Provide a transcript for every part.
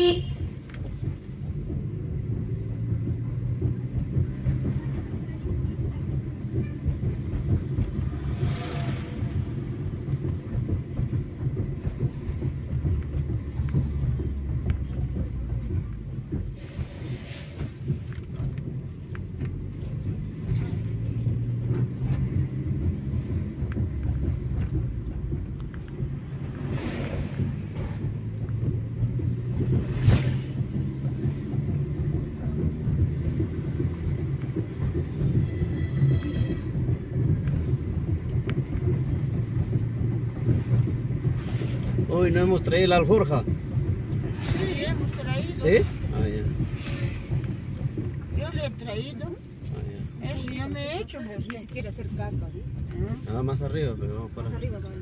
Hoy no hemos traído la alforja. Sí, hemos traído. ¿Sí? Ah, ya. Yo le he traído. Ah, ya. Eso ya me he hecho. Pues, Ni siquiera hacer caca, ¿ves? Nada más arriba, pero vamos para Más arriba, vale.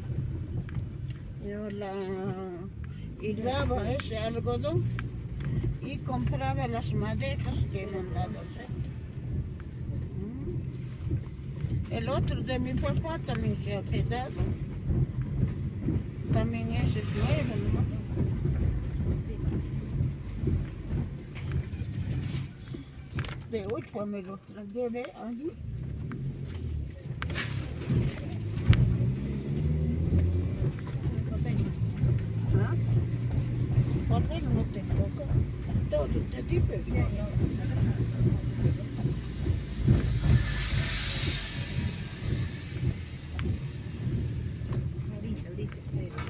Yo hilaba ese algodón y compraba las maderas que me han dado. ¿Sí? El otro de mi papá también se ha quedado. También ese es nuevo, ¿no? De hoy pues me lo llevé allí. ¿Ah? Papel no tengo acá. Todo te di, pero ya no. Ahorita, espera.